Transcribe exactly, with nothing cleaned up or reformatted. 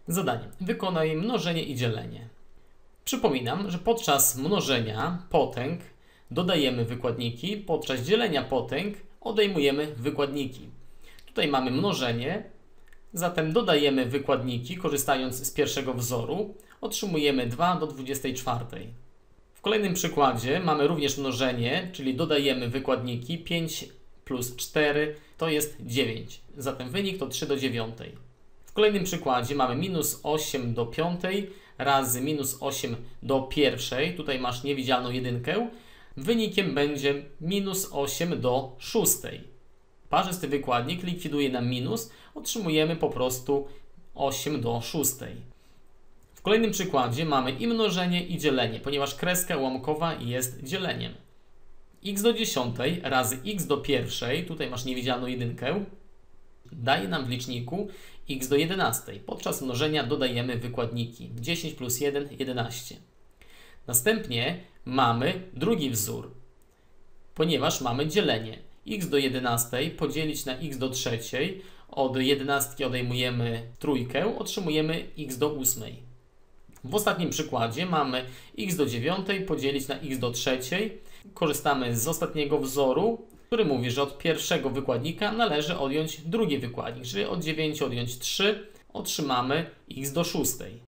Zadanie. Wykonaj mnożenie i dzielenie. Przypominam, że podczas mnożenia potęg dodajemy wykładniki, podczas dzielenia potęg odejmujemy wykładniki. Tutaj mamy mnożenie, zatem dodajemy wykładniki, korzystając z pierwszego wzoru. Otrzymujemy dwa do dwudziestej czwartej. W kolejnym przykładzie mamy również mnożenie, czyli dodajemy wykładniki. pięć plus cztery to jest dziewięć. Zatem wynik to trzy do dziewiątej. W kolejnym przykładzie mamy minus osiem do piątej razy minus osiem do pierwszej. Tutaj masz niewidzialną jedynkę. Wynikiem będzie minus osiem do szóstej. Parzysty wykładnik likwiduje nam minus. Otrzymujemy po prostu osiem do szóstej. W kolejnym przykładzie mamy i mnożenie, i dzielenie, ponieważ kreska ułamkowa jest dzieleniem. X do dziesiątej razy x do pierwszej, tutaj masz niewidzialną jedynkę, daje nam w liczniku x do jedenastej. Podczas mnożenia dodajemy wykładniki. dziesięć plus jeden, jedenaście. Następnie mamy drugi wzór, ponieważ mamy dzielenie. X do jedenastej podzielić na x do trzeciej. Od jedenastki odejmujemy trójkę, otrzymujemy x do ósmej. W ostatnim przykładzie mamy x do dziewiątej podzielić na x do trzeciej. Korzystamy z ostatniego wzoru, który mówi, że od pierwszego wykładnika należy odjąć drugi wykładnik, czyli od dziewięciu odjąć trzy, otrzymamy x do szóstej.